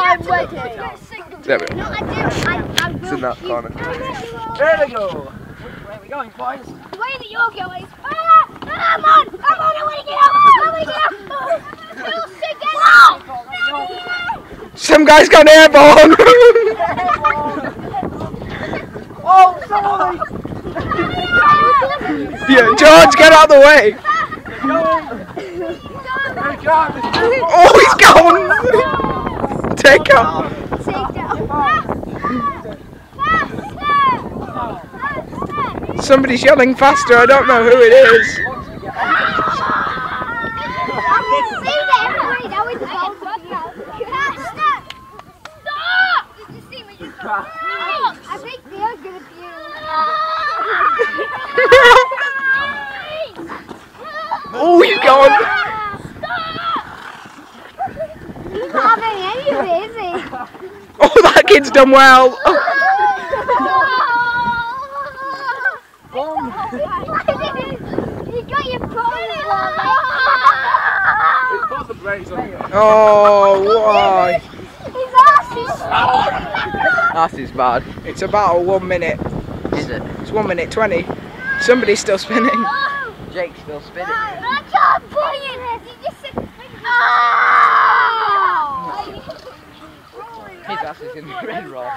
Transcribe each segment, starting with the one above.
I'm ready. There we go. No, I do. It's in that corner. There we go. Where are we going, boys? The way that you're going. I'm on! I want to get out! Some guy's got airborne! Oh, sorry! Yeah, George, get out of the way! Oh, he's gone! Take out! Somebody's yelling faster, I don't know who it is. I think they're gonna be. Oh, he's gone! He's not having any of it, is he? Oh, that kid's done well! You got your phone. Oh, why? His ass is That is bad. It's about a 1 minute. Is it? It's 1 minute 20. Somebody's still spinning. Jake's still spinning. I can't put it. He just said, His ass is in the red roll.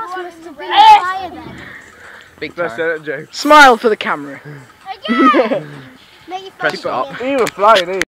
Big time. Smile for the camera. Again. Press stop. You were flying,